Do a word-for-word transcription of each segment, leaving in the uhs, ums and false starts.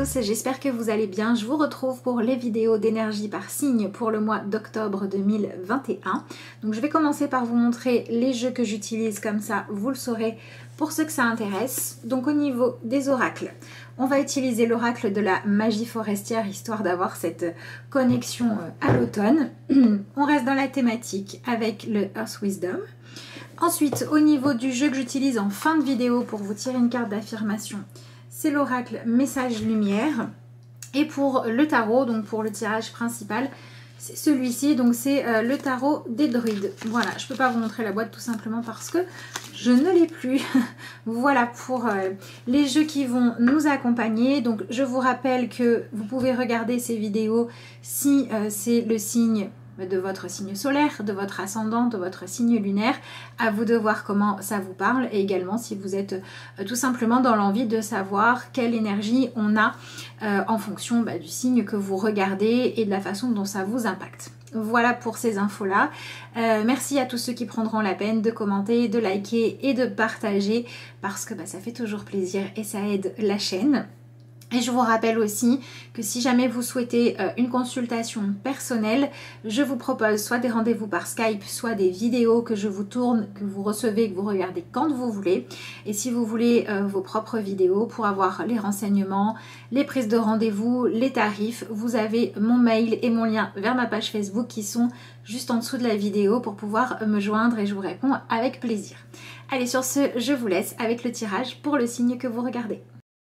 tous, j'espère que vous allez bien. Je vous retrouve pour les vidéos d'énergie par signe pour le mois d'octobre deux mille vingt et un. Donc je vais commencer par vous montrer les jeux que j'utilise, comme ça vous le saurez pour ceux que ça intéresse. Donc au niveau des oracles, on va utiliser l'oracle de la magie forestière, histoire d'avoir cette connexion à l'automne. On reste dans la thématique avec le Earth Wisdom. Ensuite, au niveau du jeu que j'utilise en fin de vidéo pour vous tirer une carte d'affirmation, c'est l'oracle Message Lumière. Et pour le tarot, donc pour le tirage principal, c'est celui-ci, donc c'est euh, le tarot des druides. Voilà, je ne peux pas vous montrer la boîte tout simplement parce que je ne l'ai plus. Voilà pour euh, les jeux qui vont nous accompagner. Donc je vous rappelle que vous pouvez regarder ces vidéos si euh, c'est le signe de votre signe solaire, de votre ascendant, de votre signe lunaire. À vous de voir comment ça vous parle, et également si vous êtes euh, tout simplement dans l'envie de savoir quelle énergie on a euh, en fonction bah, du signe que vous regardez et de la façon dont ça vous impacte. Voilà pour ces infos-là. Euh, merci à tous ceux qui prendront la peine de commenter, de liker et de partager parce que bah, ça fait toujours plaisir et ça aide la chaîne. Et je vous rappelle aussi que si jamais vous souhaitez euh, une consultation personnelle, je vous propose soit des rendez-vous par Skype, soit des vidéos que je vous tourne, que vous recevez, que vous regardez quand vous voulez. Et si vous voulez euh, vos propres vidéos pour avoir les renseignements, les prises de rendez-vous, les tarifs, vous avez mon mail et mon lien vers ma page Facebook qui sont juste en dessous de la vidéo pour pouvoir me joindre et je vous réponds avec plaisir. Allez, sur ce, je vous laisse avec le tirage pour le signe que vous regardez.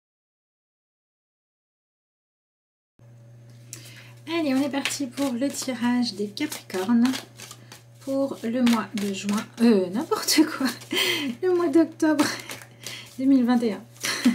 Allez, on est parti pour le tirage des Capricornes pour le mois de juin, euh, n'importe quoi, le mois d'octobre deux mille vingt et un.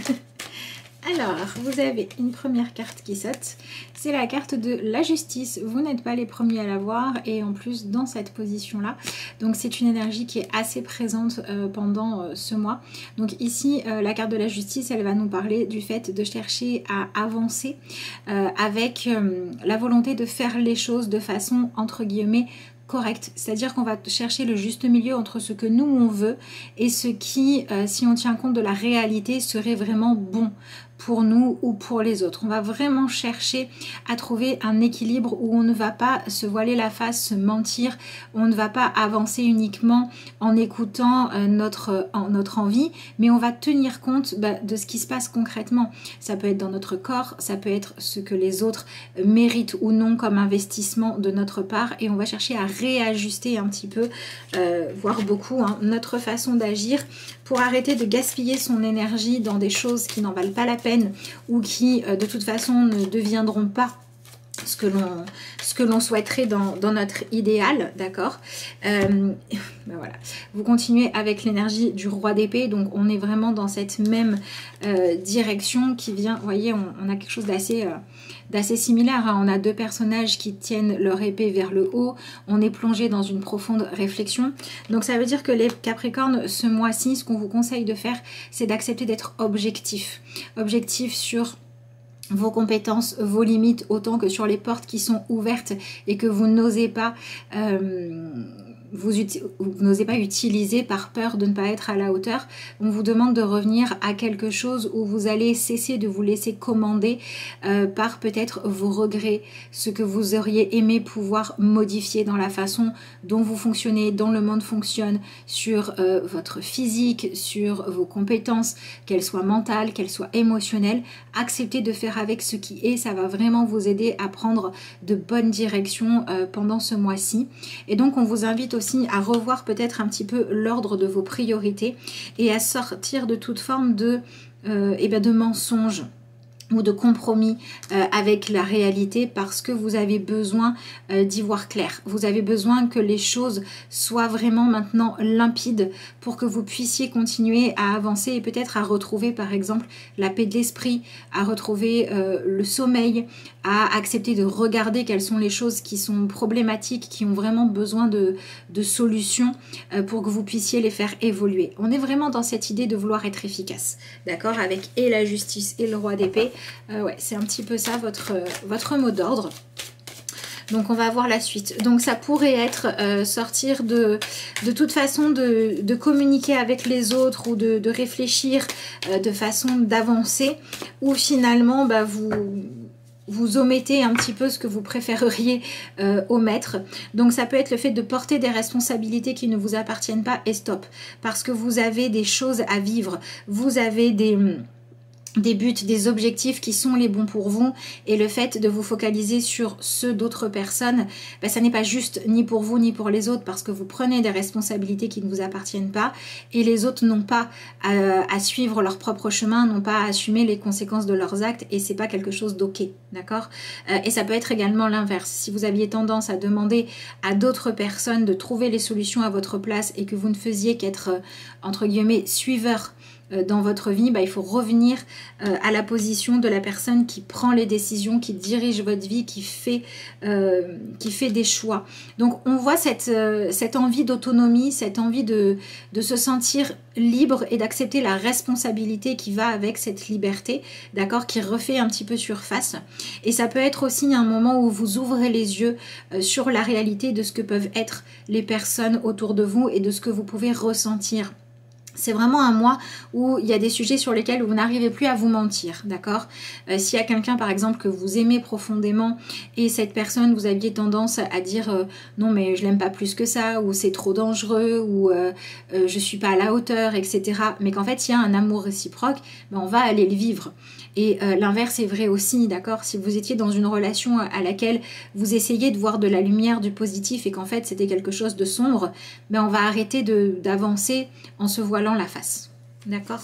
Alors, vous avez une première carte qui saute, c'est la carte de la justice. Vous n'êtes pas les premiers à la voir et en plus dans cette position-là. Donc c'est une énergie qui est assez présente euh, pendant euh, ce mois. Donc ici, euh, la carte de la justice, elle va nous parler du fait de chercher à avancer euh, avec euh, la volonté de faire les choses de façon, entre guillemets, correct, c'est-à-dire qu'on va chercher le juste milieu entre ce que nous on veut et ce qui, euh, si on tient compte de la réalité, serait vraiment bon pour nous ou pour les autres. On va vraiment chercher à trouver un équilibre où on ne va pas se voiler la face, se mentir, on ne va pas avancer uniquement en écoutant euh, notre, en, notre envie, mais on va tenir compte bah, de ce qui se passe concrètement. Ça peut être dans notre corps, ça peut être ce que les autres méritent ou non comme investissement de notre part, et on va chercher à réajuster un petit peu, euh, voire beaucoup, hein, notre façon d'agir pour arrêter de gaspiller son énergie dans des choses qui n'en valent pas la peine ou qui euh, de toute façon ne deviendront pas ce que l'on ce que l'on souhaiterait dans, dans notre idéal, d'accord. euh, ben voilà. Vous continuez avec l'énergie du roi d'épée, donc on est vraiment dans cette même euh, direction qui vient, vous voyez, on, on a quelque chose d'assez euh, d'assez similaire, hein. On a deux personnages qui tiennent leur épée vers le haut, on est plongé dans une profonde réflexion. Donc ça veut dire que les Capricornes, ce mois-ci, ce qu'on vous conseille de faire, c'est d'accepter d'être objectif. Objectif sur vos compétences, vos limites, autant que sur les portes qui sont ouvertes et que vous n'osez pas euh, vous, vous n'osez pas utiliser par peur de ne pas être à la hauteur. On vous demande de revenir à quelque chose où vous allez cesser de vous laisser commander euh, par peut-être vos regrets, ce que vous auriez aimé pouvoir modifier dans la façon dont vous fonctionnez, dont le monde fonctionne, sur euh, votre physique, sur vos compétences, qu'elles soient mentales, qu'elles soient émotionnelles. Acceptez de faire avec ce qui est, ça va vraiment vous aider à prendre de bonnes directions euh, pendant ce mois-ci. Et donc on vous invite aussi à revoir peut-être un petit peu l'ordre de vos priorités et à sortir de toute forme de, euh, eh bien de mensonges ou de compromis euh, avec la réalité, parce que vous avez besoin euh, d'y voir clair. Vous avez besoin que les choses soient vraiment maintenant limpides pour que vous puissiez continuer à avancer et peut-être à retrouver par exemple la paix de l'esprit, à retrouver euh, le sommeil, à accepter de regarder quelles sont les choses qui sont problématiques, qui ont vraiment besoin de, de solutions euh, pour que vous puissiez les faire évoluer. On est vraiment dans cette idée de vouloir être efficace, d'accord, avec et la justice et le roi d'épée. Euh, ouais, c'est un petit peu ça votre, euh, votre mot d'ordre. Donc on va voir la suite. Donc ça pourrait être euh, sortir de, de toute façon de, de communiquer avec les autres ou de, de réfléchir euh, de façon d'avancer, ou finalement bah, vous... vous omettez un petit peu ce que vous préféreriez euh, omettre. Donc ça peut être le fait de porter des responsabilités qui ne vous appartiennent pas et stop. Parce que vous avez des choses à vivre, vous avez des... des buts, des objectifs qui sont les bons pour vous, et le fait de vous focaliser sur ceux d'autres personnes, ben, ça n'est pas juste ni pour vous ni pour les autres, parce que vous prenez des responsabilités qui ne vous appartiennent pas et les autres n'ont pas à, à suivre leur propre chemin, n'ont pas à assumer les conséquences de leurs actes, et c'est pas quelque chose d'ok, d'accord. euh, Et ça peut être également l'inverse. Si vous aviez tendance à demander à d'autres personnes de trouver les solutions à votre place et que vous ne faisiez qu'être euh, entre guillemets suiveur dans votre vie, bah, il faut revenir euh, à la position de la personne qui prend les décisions, qui dirige votre vie, qui fait, euh, qui fait des choix. Donc on voit cette, euh, cette envie d'autonomie, cette envie de, de se sentir libre et d'accepter la responsabilité qui va avec cette liberté, d'accord, qui refait un petit peu surface. Et ça peut être aussi un moment où vous ouvrez les yeux euh, sur la réalité de ce que peuvent être les personnes autour de vous et de ce que vous pouvez ressentir. C'est vraiment un mois où il y a des sujets sur lesquels vous n'arrivez plus à vous mentir, d'accord. euh, S'il y a quelqu'un par exemple que vous aimez profondément et cette personne, vous aviez tendance à dire euh, non mais je l'aime pas plus que ça, ou c'est trop dangereux, ou euh, euh, je suis pas à la hauteur, et cetera. Mais qu'en fait il y a un amour réciproque, ben, on va aller le vivre. Et euh, l'inverse est vrai aussi, d'accord. Si vous étiez dans une relation à laquelle vous essayez de voir de la lumière, du positif, et qu'en fait c'était quelque chose de sombre, ben on va arrêter de, d'avancer en se voilant la face, d'accord.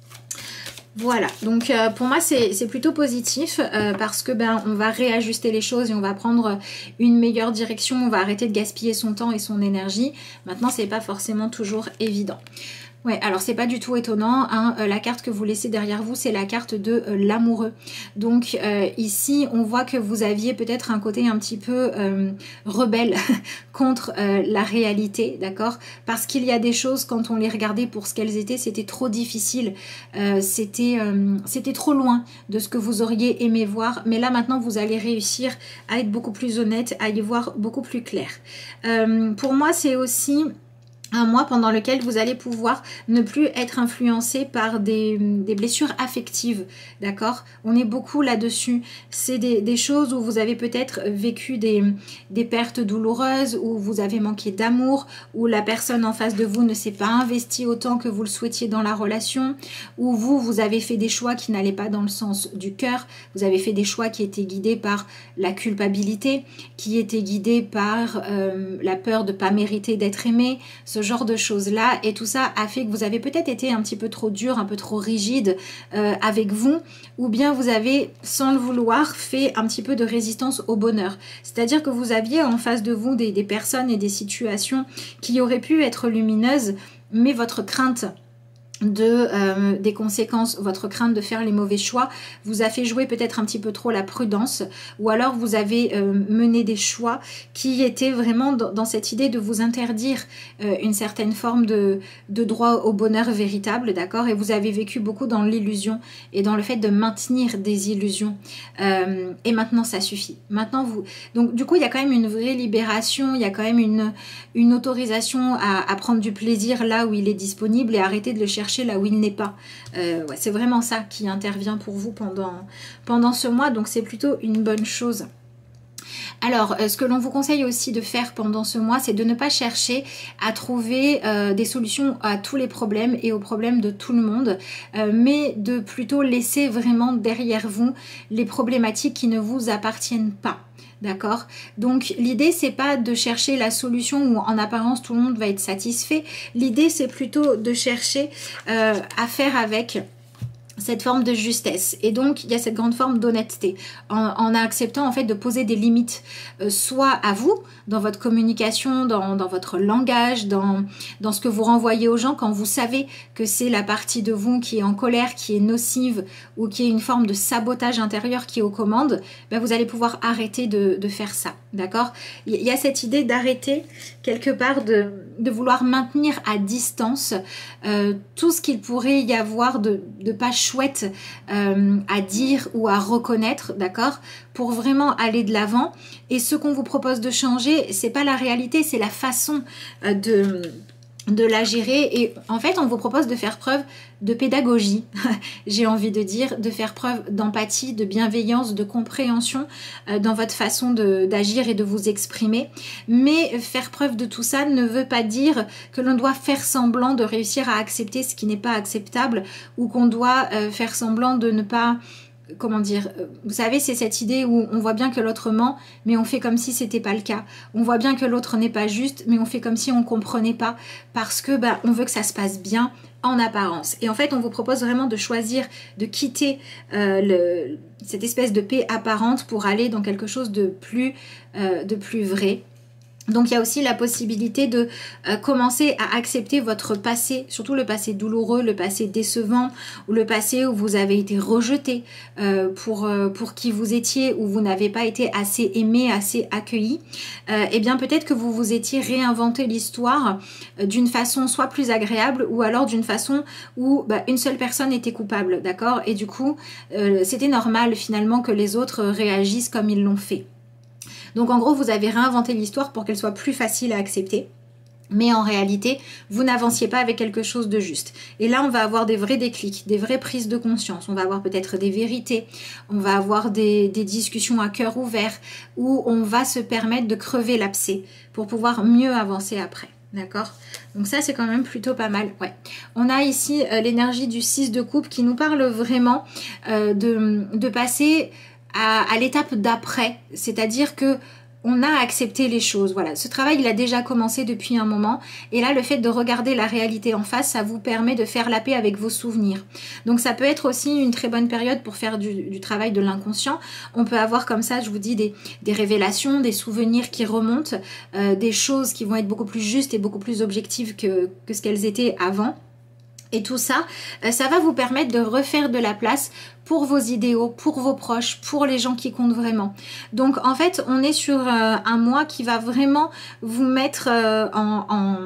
Voilà, donc euh, pour moi c'est plutôt positif euh, parce que ben on va réajuster les choses et on va prendre une meilleure direction, on va arrêter de gaspiller son temps et son énergie. Maintenant c'est pas forcément toujours évident. Ouais, alors c'est pas du tout étonnant, hein. euh, la carte que vous laissez derrière vous, c'est la carte de euh, l'amoureux. Donc euh, ici, on voit que vous aviez peut-être un côté un petit peu euh, rebelle contre euh, la réalité, d'accord. Parce qu'il y a des choses, quand on les regardait pour ce qu'elles étaient, c'était trop difficile, euh, c'était euh, c'était trop loin de ce que vous auriez aimé voir. Mais là maintenant, vous allez réussir à être beaucoup plus honnête, à y voir beaucoup plus clair. Euh, pour moi, c'est aussi un mois pendant lequel vous allez pouvoir ne plus être influencé par des, des blessures affectives, d'accord. On est beaucoup là-dessus. C'est des, des choses où vous avez peut-être vécu des, des pertes douloureuses, où vous avez manqué d'amour, où la personne en face de vous ne s'est pas investie autant que vous le souhaitiez dans la relation, où vous, vous avez fait des choix qui n'allaient pas dans le sens du cœur, vous avez fait des choix qui étaient guidés par la culpabilité, qui étaient guidés par euh, la peur de ne pas mériter d'être aimé, ce genre de choses là, et tout ça a fait que vous avez peut-être été un petit peu trop dur, un peu trop rigide euh, avec vous, ou bien vous avez sans le vouloir fait un petit peu de résistance au bonheur, c'est-à-dire que vous aviez en face de vous des, des personnes et des situations qui auraient pu être lumineuses, mais votre crainte de euh, des conséquences, votre crainte de faire les mauvais choix vous a fait jouer peut-être un petit peu trop la prudence, ou alors vous avez euh, mené des choix qui étaient vraiment dans, dans cette idée de vous interdire euh, une certaine forme de, de droit au bonheur véritable, d'accord, et vous avez vécu beaucoup dans l'illusion et dans le fait de maintenir des illusions, euh, et maintenant ça suffit, maintenant vous, donc du coup il y a quand même une vraie libération, il y a quand même une, une autorisation à, à prendre du plaisir là où il est disponible et arrêter de le chercher là où il n'est pas. Euh, ouais, c'est vraiment ça qui intervient pour vous pendant, pendant ce mois, donc c'est plutôt une bonne chose. Alors, euh, ce que l'on vous conseille aussi de faire pendant ce mois, c'est de ne pas chercher à trouver euh, des solutions à tous les problèmes et aux problèmes de tout le monde, euh, mais de plutôt laisser vraiment derrière vous les problématiques qui ne vous appartiennent pas. D'accord, donc l'idée c'est pas de chercher la solution où en apparence tout le monde va être satisfait. L'idée c'est plutôt de chercher euh, à faire avec cette forme de justesse, et donc il y a cette grande forme d'honnêteté en, en acceptant en fait de poser des limites, euh, soit à vous dans votre communication, dans, dans votre langage, dans, dans ce que vous renvoyez aux gens quand vous savez que c'est la partie de vous qui est en colère, qui est nocive, ou qui est une forme de sabotage intérieur qui est aux commandes, ben vous allez pouvoir arrêter de, de faire ça, d'accord. Il y a cette idée d'arrêter quelque part de, de vouloir maintenir à distance euh, tout ce qu'il pourrait y avoir de, de pas chouette euh, à dire ou à reconnaître, d'accord, pour vraiment aller de l'avant. Et ce qu'on vous propose de changer, c'est pas la réalité, c'est la façon euh, de... de la gérer. Et en fait on vous propose de faire preuve de pédagogie, j'ai envie de dire, de faire preuve d'empathie, de bienveillance, de compréhension euh, dans votre façon d'agir et de vous exprimer. Mais faire preuve de tout ça ne veut pas dire que l'on doit faire semblant de réussir à accepter ce qui n'est pas acceptable, ou qu'on doit euh, faire semblant de ne pas... Comment dire, vous savez, c'est cette idée où on voit bien que l'autre ment, mais on fait comme si c'était pas le cas. On voit bien que l'autre n'est pas juste, mais on fait comme si on comprenait pas, parce que bah, on veut que ça se passe bien en apparence. Et en fait, on vous propose vraiment de choisir, de quitter euh, le, cette espèce de paix apparente pour aller dans quelque chose de plus, euh, de plus vrai. Donc il y a aussi la possibilité de euh, commencer à accepter votre passé, surtout le passé douloureux, le passé décevant, ou le passé où vous avez été rejeté euh, pour, euh, pour qui vous étiez, où vous n'avez pas été assez aimé, assez accueilli. Euh, et bien peut-être que vous vous étiez réinventé l'histoire euh, d'une façon soit plus agréable, ou alors d'une façon où bah, une seule personne était coupable, d'accord? Et du coup, euh, c'était normal finalement que les autres réagissent comme ils l'ont fait. Donc en gros, vous avez réinventé l'histoire pour qu'elle soit plus facile à accepter. Mais en réalité, vous n'avanciez pas avec quelque chose de juste. Et là, on va avoir des vrais déclics, des vraies prises de conscience. On va avoir peut-être des vérités, on va avoir des, des discussions à cœur ouvert, où on va se permettre de crever l'abcès pour pouvoir mieux avancer après. D'accord? Donc ça, c'est quand même plutôt pas mal. Ouais. On a ici euh, l'énergie du six de coupe qui nous parle vraiment euh, de, de passer... à, à l'étape d'après, c'est-à-dire que on a accepté les choses. Voilà, ce travail, il a déjà commencé depuis un moment. Et là, le fait de regarder la réalité en face, ça vous permet de faire la paix avec vos souvenirs. Donc, ça peut être aussi une très bonne période pour faire du, du travail de l'inconscient. On peut avoir comme ça, je vous dis, des, des révélations, des souvenirs qui remontent, euh, des choses qui vont être beaucoup plus justes et beaucoup plus objectives que, que ce qu'elles étaient avant. Et tout ça, ça va vous permettre de refaire de la place pour vos idéaux, pour vos proches, pour les gens qui comptent vraiment. Donc en fait, on est sur euh, un mois qui va vraiment vous mettre euh, en... en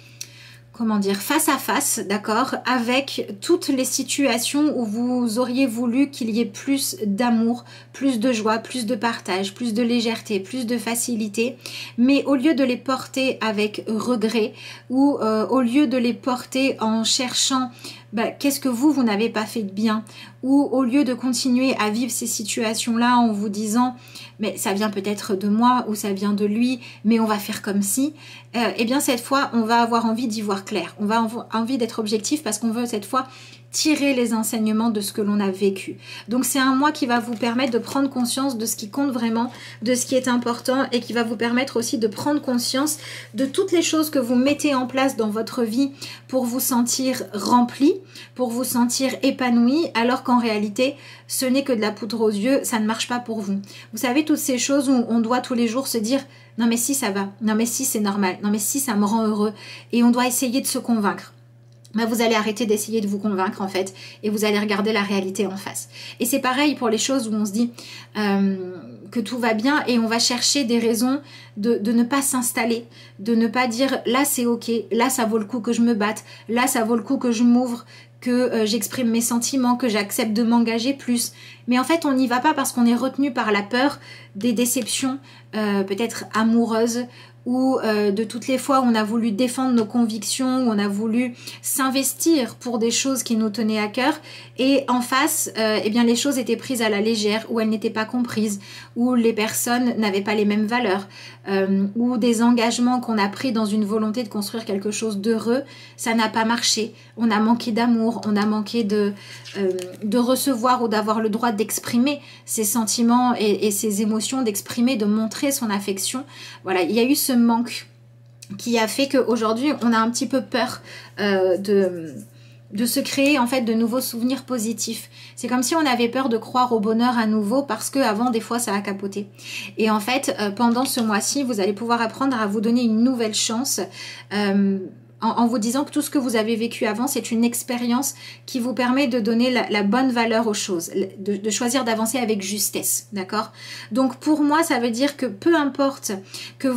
comment dire, face à face, d'accord, avec toutes les situations où vous auriez voulu qu'il y ait plus d'amour, plus de joie, plus de partage, plus de légèreté, plus de facilité, mais au lieu de les porter avec regret ou euh, au lieu de les porter en cherchant bah, qu'est-ce que vous, vous n'avez pas fait de bien, ou au lieu de continuer à vivre ces situations-là en vous disant mais ça vient peut-être de moi ou ça vient de lui, mais on va faire comme si, euh, et bien cette fois, on va avoir envie d'y voir clair. On va avoir envie d'être objectif parce qu'on veut cette fois tirer les enseignements de ce que l'on a vécu. Donc c'est un mois qui va vous permettre de prendre conscience de ce qui compte vraiment, de ce qui est important et qui va vous permettre aussi de prendre conscience de toutes les choses que vous mettez en place dans votre vie pour vous sentir rempli, pour vous sentir épanoui, alors qu'en réalité, ce n'est que de la poudre aux yeux, ça ne marche pas pour vous. Vous savez, toutes ces choses où on doit tous les jours se dire « non mais si ça va, non mais si c'est normal, non mais si ça me rend heureux » et on doit essayer de se convaincre. Ben vous allez arrêter d'essayer de vous convaincre en fait et vous allez regarder la réalité en face. Et c'est pareil pour les choses où on se dit euh, que tout va bien et on va chercher des raisons de, de ne pas s'installer, de ne pas dire là c'est ok, là ça vaut le coup que je me batte, là ça vaut le coup que je m'ouvre, que euh, j'exprime mes sentiments, que j'accepte de m'engager plus. Mais en fait on n'y va pas parce qu'on est retenu par la peur des déceptions euh, peut-être amoureuses, ou euh, de toutes les fois où on a voulu défendre nos convictions, où on a voulu s'investir pour des choses qui nous tenaient à cœur, et en face, euh, eh bien les choses étaient prises à la légère, ou elles n'étaient pas comprises, ou les personnes n'avaient pas les mêmes valeurs, euh, ou des engagements qu'on a pris dans une volonté de construire quelque chose d'heureux, ça n'a pas marché, on a manqué d'amour, on a manqué de, euh, de recevoir ou d'avoir le droit d'exprimer ses sentiments et, et ses émotions, d'exprimer, de montrer son affection. Voilà, il y a eu ce manque qui a fait qu'aujourd'hui on a un petit peu peur euh, de, de se créer en fait de nouveaux souvenirs positifs. C'est comme si on avait peur de croire au bonheur à nouveau parce que avant des fois ça a capoté. Et en fait euh, pendant ce mois-ci vous allez pouvoir apprendre à vous donner une nouvelle chance euh, en, en vous disant que tout ce que vous avez vécu avant c'est une expérience qui vous permet de donner la, la bonne valeur aux choses, de, de choisir d'avancer avec justesse, d'accord? Donc pour moi ça veut dire que peu importe que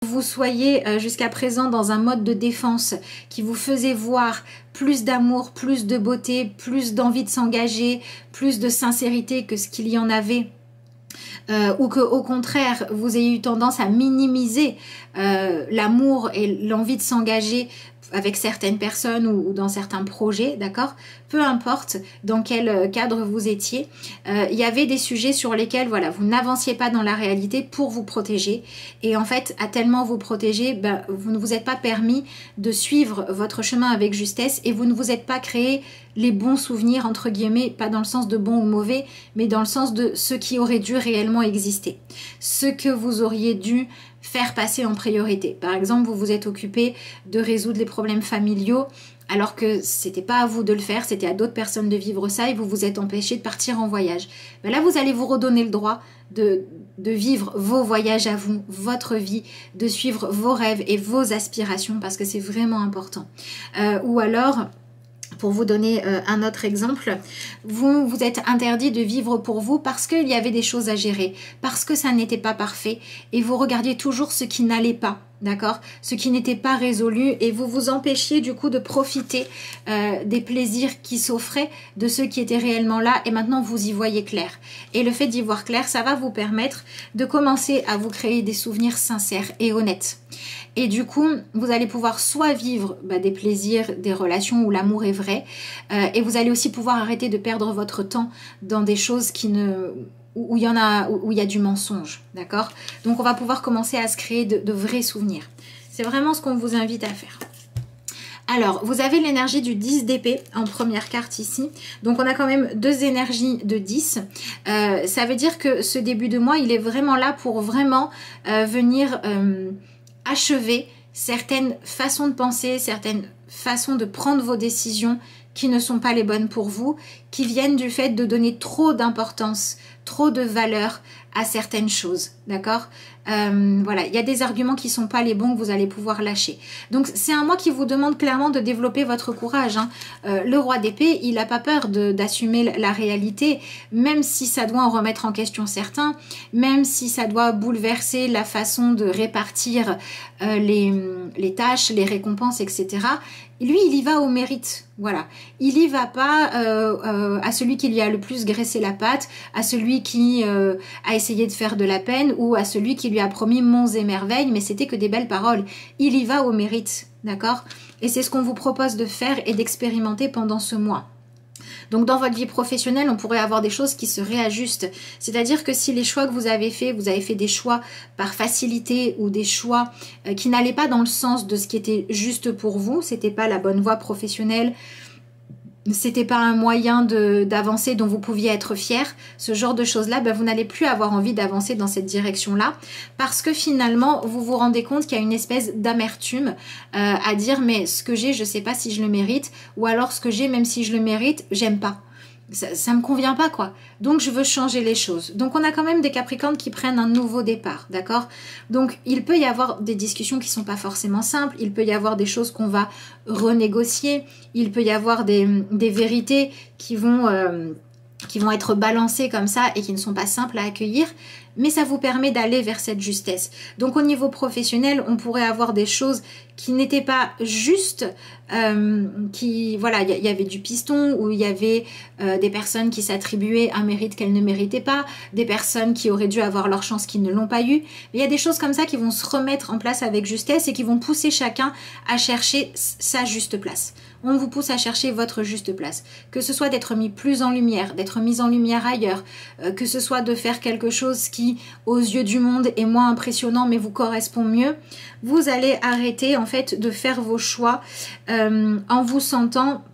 vous soyez euh, jusqu'à présent dans un mode de défense qui vous faisait voir plus d'amour, plus de beauté, plus d'envie de s'engager, plus de sincérité que ce qu'il y en avait, euh, ou que au contraire vous ayez eu tendance à minimiser euh, l'amour et l'envie de s'engager avec certaines personnes ou, ou dans certains projets, d'accord? Peu importe dans quel cadre vous étiez, euh, il y avait des sujets sur lesquels voilà, vous n'avanciez pas dans la réalité pour vous protéger. Et en fait, à tellement vous protéger, ben, vous ne vous êtes pas permis de suivre votre chemin avec justesse et vous ne vous êtes pas créé les bons souvenirs, entre guillemets, pas dans le sens de bon ou mauvais, mais dans le sens de ce qui aurait dû réellement exister. Ce que vous auriez dû faire passer en priorité. Par exemple, vous vous êtes occupé de résoudre les problèmes familiaux alors que c'était pas à vous de le faire, c'était à d'autres personnes de vivre ça et vous vous êtes empêché de partir en voyage. Ben là, vous allez vous redonner le droit de, de vivre vos voyages à vous, votre vie, de suivre vos rêves et vos aspirations parce que c'est vraiment important. Euh, ou alors... Pour vous donner euh, un autre exemple, vous vous êtes interdit de vivre pour vous parce qu'il y avait des choses à gérer, parce que ça n'était pas parfait et vous regardiez toujours ce qui n'allait pas, d'accord, ce qui n'était pas résolu et vous vous empêchiez du coup de profiter euh, des plaisirs qui s'offraient, de ceux qui étaient réellement là et maintenant vous y voyez clair. Et le fait d'y voir clair, ça va vous permettre de commencer à vous créer des souvenirs sincères et honnêtes. Et du coup, vous allez pouvoir soit vivre bah, des plaisirs, des relations où l'amour est vrai, euh, et vous allez aussi pouvoir arrêter de perdre votre temps dans des choses qui ne, où il y en a, où il y a du mensonge, d'accord? Donc on va pouvoir commencer à se créer de, de vrais souvenirs. C'est vraiment ce qu'on vous invite à faire. Alors, vous avez l'énergie du dix d'épée en première carte ici. Donc, on a quand même deux énergies de dix. Euh, ça veut dire que ce début de mois, il est vraiment là pour vraiment euh, venir... Euh, achever certaines façons de penser, certaines façons de prendre vos décisions qui ne sont pas les bonnes pour vous, qui viennent du fait de donner trop d'importance, trop de valeur à certaines choses, d'accord? euh, Voilà, il y a des arguments qui ne sont pas les bons que vous allez pouvoir lâcher. Donc, c'est un mois qui vous demande clairement de développer votre courage, hein. Euh, le roi d'épée, il n'a pas peur d'assumer la réalité, même si ça doit en remettre en question certains, même si ça doit bouleverser la façon de répartir euh, les, les tâches, les récompenses, et cetera. Lui, il y va au mérite, voilà. Il y va pas euh, euh, à celui qui lui a le plus graissé la patte, à celui qui euh, a essayé de faire de la peine ou à celui qui lui a promis monts et merveilles, mais c'était que des belles paroles. Il y va au mérite, d'accord? Et c'est ce qu'on vous propose de faire et d'expérimenter pendant ce mois. Donc dans votre vie professionnelle, on pourrait avoir des choses qui se réajustent. C'est-à-dire que si les choix que vous avez faits, vous avez fait des choix par facilité ou des choix euh, qui n'allaient pas dans le sens de ce qui était juste pour vous, c'était pas la bonne voie professionnelle, c'était pas un moyen d'avancer dont vous pouviez être fier, ce genre de choses-là, ben vous n'allez plus avoir envie d'avancer dans cette direction-là parce que finalement, vous vous rendez compte qu'il y a une espèce d'amertume euh, à dire mais ce que j'ai, je sais pas si je le mérite ou alors ce que j'ai, même si je le mérite, j'aime pas. Ça, ça me convient pas quoi. Donc je veux changer les choses. Donc on a quand même des Capricornes qui prennent un nouveau départ, d'accord? Donc il peut y avoir des discussions qui sont pas forcément simples, il peut y avoir des choses qu'on va renégocier, il peut y avoir des, des vérités qui vont, euh, qui vont être balancées comme ça et qui ne sont pas simples à accueillir, mais ça vous permet d'aller vers cette justesse. Donc au niveau professionnel, on pourrait avoir des choses qui n'étaient pas justes, euh, qui, voilà, il y, y avait du piston, où il y avait euh, des personnes qui s'attribuaient un mérite qu'elles ne méritaient pas, des personnes qui auraient dû avoir leur chance qui ne l'ont pas eu. Il y a des choses comme ça qui vont se remettre en place avec justesse et qui vont pousser chacun à chercher sa juste place. On vous pousse à chercher votre juste place. Que ce soit d'être mis plus en lumière, d'être mis en lumière ailleurs, euh, que ce soit de faire quelque chose qui, aux yeux du monde, est moins impressionnant mais vous correspond mieux, vous allez arrêter en fait de faire vos choix euh, en vous sentant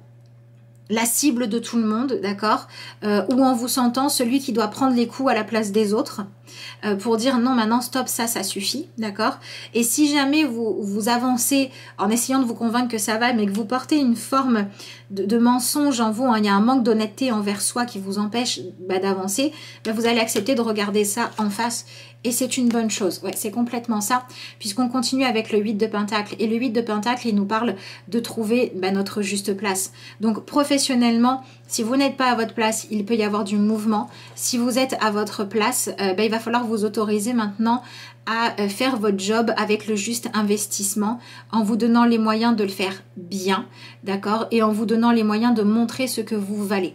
la cible de tout le monde, d'accord, euh, ou en vous sentant celui qui doit prendre les coups à la place des autres euh, pour dire non, maintenant stop, ça, ça suffit, d'accord. Et si jamais vous, vous avancez en essayant de vous convaincre que ça va, mais que vous portez une forme de, de mensonge en vous, hein, il y a un manque d'honnêteté envers soi qui vous empêche bah, d'avancer, bah, vous allez accepter de regarder ça en face. Et c'est une bonne chose, ouais, c'est complètement ça, puisqu'on continue avec le huit de Pentacle. Et le huit de Pentacle, il nous parle de trouver bah, notre juste place. Donc professionnellement, si vous n'êtes pas à votre place, il peut y avoir du mouvement. Si vous êtes à votre place, euh, bah, il va va falloir vous autoriser maintenant à faire votre job avec le juste investissement, en vous donnant les moyens de le faire bien, d'accord, et en vous donnant les moyens de montrer ce que vous valez.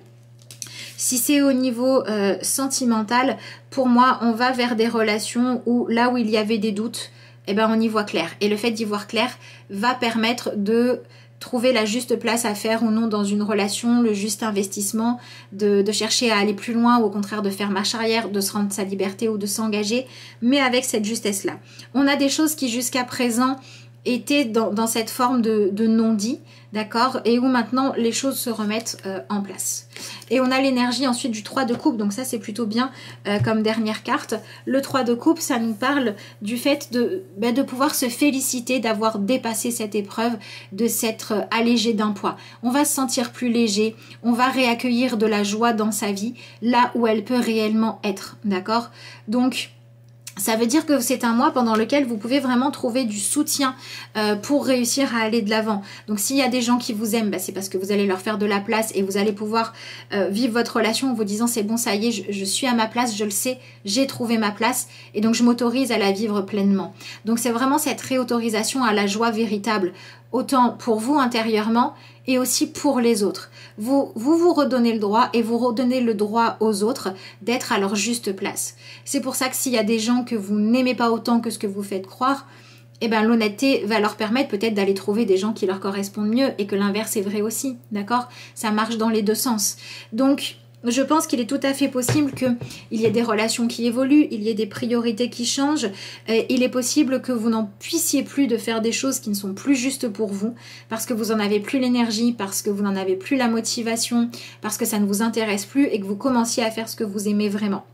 Si c'est au niveau euh, sentimental, pour moi, on va vers des relations où là où il y avait des doutes, eh ben, on y voit clair. Et le fait d'y voir clair va permettre de trouver la juste place à faire ou non dans une relation, le juste investissement, de, de chercher à aller plus loin ou au contraire de faire marche arrière, de se rendre sa liberté ou de s'engager, mais avec cette justesse-là. On a des choses qui jusqu'à présent étaient dans, dans cette forme de, de non-dit, d'accord, et où maintenant les choses se remettent euh, en place. Et on a l'énergie ensuite du trois de coupe, donc ça c'est plutôt bien euh, comme dernière carte. Le trois de coupe, ça nous parle du fait de, ben, de pouvoir se féliciter d'avoir dépassé cette épreuve, de s'être allégé d'un poids. On va se sentir plus léger, on va réaccueillir de la joie dans sa vie, là où elle peut réellement être, d'accord. Donc ça veut dire que c'est un mois pendant lequel vous pouvez vraiment trouver du soutien euh, pour réussir à aller de l'avant. Donc s'il y a des gens qui vous aiment, bah, c'est parce que vous allez leur faire de la place et vous allez pouvoir euh, vivre votre relation en vous disant c'est bon, ça y est, je, je suis à ma place, je le sais, j'ai trouvé ma place et donc je m'autorise à la vivre pleinement. Donc c'est vraiment cette réautorisation à la joie véritable, autant pour vous intérieurement et aussi pour les autres. Vous, vous vous redonnez le droit et vous redonnez le droit aux autres d'être à leur juste place. C'est pour ça que s'il y a des gens que vous n'aimez pas autant que ce que vous faites croire, eh ben, l'honnêteté va leur permettre peut-être d'aller trouver des gens qui leur correspondent mieux et que l'inverse est vrai aussi, d'accord? Ça marche dans les deux sens. Donc, je pense qu'il est tout à fait possible qu'il y ait des relations qui évoluent, il y ait des priorités qui changent. Euh, il est possible que vous n'en puissiez plus de faire des choses qui ne sont plus justes pour vous, parce que vous n'en avez plus l'énergie, parce que vous n'en avez plus la motivation, parce que ça ne vous intéresse plus et que vous commenciez à faire ce que vous aimez vraiment.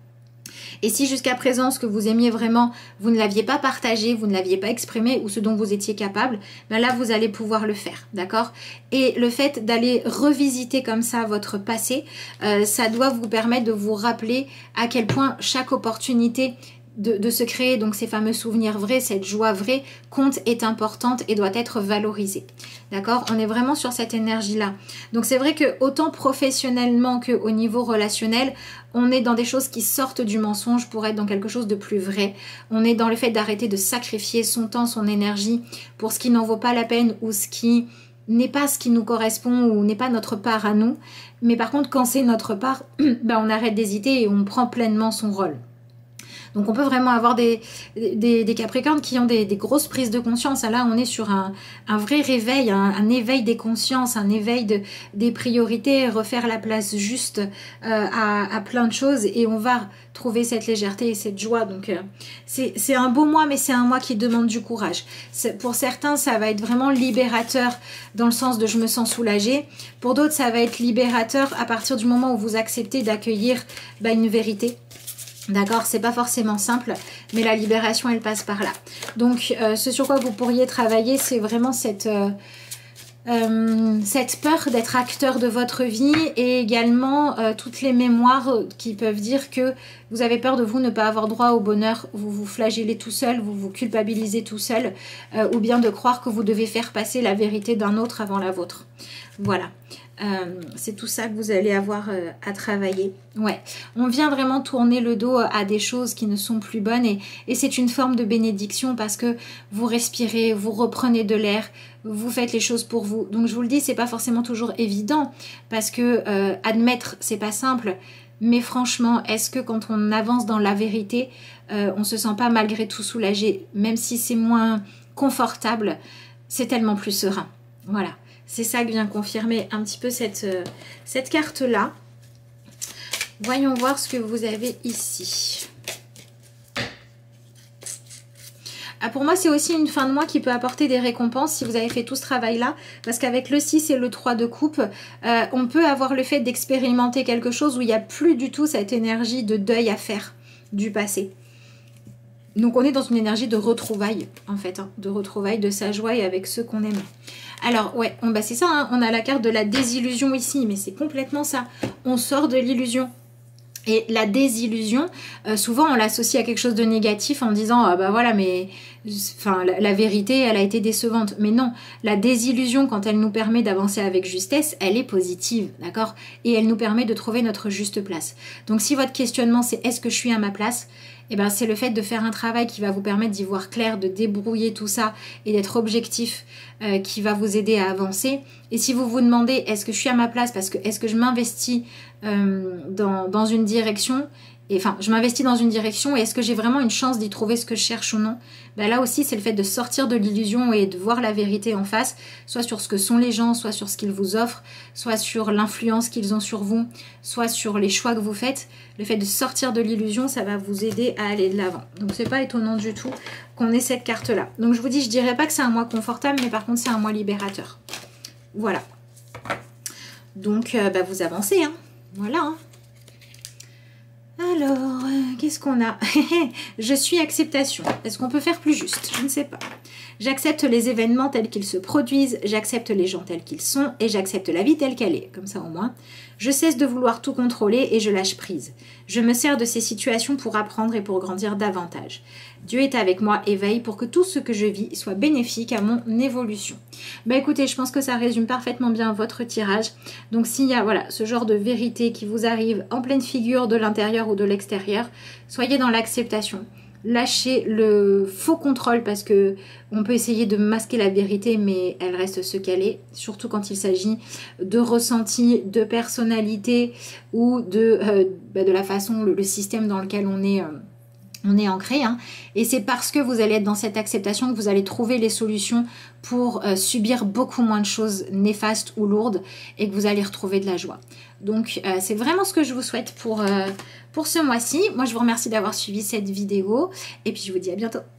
Et si jusqu'à présent, ce que vous aimiez vraiment, vous ne l'aviez pas partagé, vous ne l'aviez pas exprimé ou ce dont vous étiez capable, ben là, vous allez pouvoir le faire, d'accord? Et le fait d'aller revisiter comme ça votre passé, euh, ça doit vous permettre de vous rappeler à quel point chaque opportunité De, de se créer donc ces fameux souvenirs vrais, cette joie vraie, compte, est importante et doit être valorisée. D'accord? On est vraiment sur cette énergie-là. Donc c'est vrai que autant professionnellement qu'au niveau relationnel, on est dans des choses qui sortent du mensonge pour être dans quelque chose de plus vrai. On est dans le fait d'arrêter de sacrifier son temps, son énergie pour ce qui n'en vaut pas la peine ou ce qui n'est pas ce qui nous correspond ou n'est pas notre part à nous. Mais par contre, quand c'est notre part, ben on arrête d'hésiter et on prend pleinement son rôle. Donc on peut vraiment avoir des, des, des Capricornes qui ont des, des grosses prises de conscience. Là, on est sur un, un vrai réveil, un, un éveil des consciences, un éveil de, des priorités, refaire la place juste euh, à, à plein de choses. Et on va trouver cette légèreté et cette joie. Donc euh, c'est un beau mois, mais c'est un mois qui demande du courage. Pour certains, ça va être vraiment libérateur dans le sens de je me sens soulagée. Pour d'autres, ça va être libérateur à partir du moment où vous acceptez d'accueillir bah, une vérité. D'accord, c'est pas forcément simple, mais la libération, elle passe par là. Donc, euh, ce sur quoi vous pourriez travailler, c'est vraiment cette, euh, euh, cette peur d'être acteur de votre vie et également euh, toutes les mémoires qui peuvent dire que vous avez peur de vous ne pas avoir droit au bonheur, vous vous flagellez tout seul, vous vous culpabilisez tout seul, euh, ou bien de croire que vous devez faire passer la vérité d'un autre avant la vôtre. Voilà. Euh, c'est tout ça que vous allez avoir euh, à travailler. Ouais, on vient vraiment tourner le dos à des choses qui ne sont plus bonnes et, et c'est une forme de bénédiction parce que vous respirez, vous reprenez de l'air, vous faites les choses pour vous. Donc je vous le dis, c'est pas forcément toujours évident parce que euh, admettre, c'est pas simple. Mais franchement, est-ce que quand on avance dans la vérité, euh, on se sent pas malgré tout soulagé, même si c'est moins confortable, c'est tellement plus serein. Voilà. C'est ça que vient confirmer un petit peu cette, euh, cette carte-là. Voyons voir ce que vous avez ici. Ah, pour moi, c'est aussi une fin de mois qui peut apporter des récompenses si vous avez fait tout ce travail-là. Parce qu'avec le six et le trois de coupe, euh, on peut avoir le fait d'expérimenter quelque chose où il n'y a plus du tout cette énergie de deuil à faire du passé. Donc on est dans une énergie de retrouvailles, en fait, hein, de retrouvailles, de sa joie et avec ceux qu'on aime. Alors, ouais, on, bah c'est ça, hein, on a la carte de la désillusion ici, mais c'est complètement ça. On sort de l'illusion. Et la désillusion, euh, souvent on l'associe à quelque chose de négatif en disant ah bah voilà mais enfin la, la vérité elle a été décevante. Mais non, la désillusion quand elle nous permet d'avancer avec justesse, elle est positive, d'accord? Et elle nous permet de trouver notre juste place. Donc si votre questionnement c'est est-ce que je suis à ma place? Eh ben, c'est le fait de faire un travail qui va vous permettre d'y voir clair, de débrouiller tout ça et d'être objectif euh, qui va vous aider à avancer. Et si vous vous demandez est-ce que je suis à ma place parce que est-ce que je m'investis euh, dans, dans une direction et enfin je m'investis dans une direction et est-ce que j'ai vraiment une chance d'y trouver ce que je cherche ou non, ben là aussi c'est le fait de sortir de l'illusion et de voir la vérité en face, soit sur ce que sont les gens, soit sur ce qu'ils vous offrent, soit sur l'influence qu'ils ont sur vous, soit sur les choix que vous faites. Le fait de sortir de l'illusion, ça va vous aider à aller de l'avant. Donc c'est pas étonnant du tout qu'on ait cette carte là. Donc je vous dis, je dirais pas que c'est un mois confortable, mais par contre c'est un mois libérateur. Voilà. Donc euh, bah, vous avancez, hein. Voilà, hein. Alors, euh, qu'est-ce qu'on a? Je suis acceptation. Est-ce qu'on peut faire plus juste? Je ne sais pas. J'accepte les événements tels qu'ils se produisent, j'accepte les gens tels qu'ils sont et j'accepte la vie telle qu'elle est. Comme ça au moins. Je cesse de vouloir tout contrôler et je lâche prise. Je me sers de ces situations pour apprendre et pour grandir davantage. Dieu est avec moi et veille pour que tout ce que je vis soit bénéfique à mon évolution. Bah écoutez, je pense que ça résume parfaitement bien votre tirage. Donc s'il y a voilà, ce genre de vérité qui vous arrive en pleine figure de l'intérieur ou de l'extérieur, soyez dans l'acceptation. Lâchez le faux contrôle parce que on peut essayer de masquer la vérité mais elle reste ce qu'elle est, surtout quand il s'agit de ressenti, de personnalité ou de, euh, bah de la façon, le, le système dans lequel on est, euh, on est ancré, hein. Et c'est parce que vous allez être dans cette acceptation que vous allez trouver les solutions pour euh, subir beaucoup moins de choses néfastes ou lourdes et que vous allez retrouver de la joie. Donc euh, c'est vraiment ce que je vous souhaite pour, euh, pour ce mois-ci. Moi je vous remercie d'avoir suivi cette vidéo et puis je vous dis à bientôt.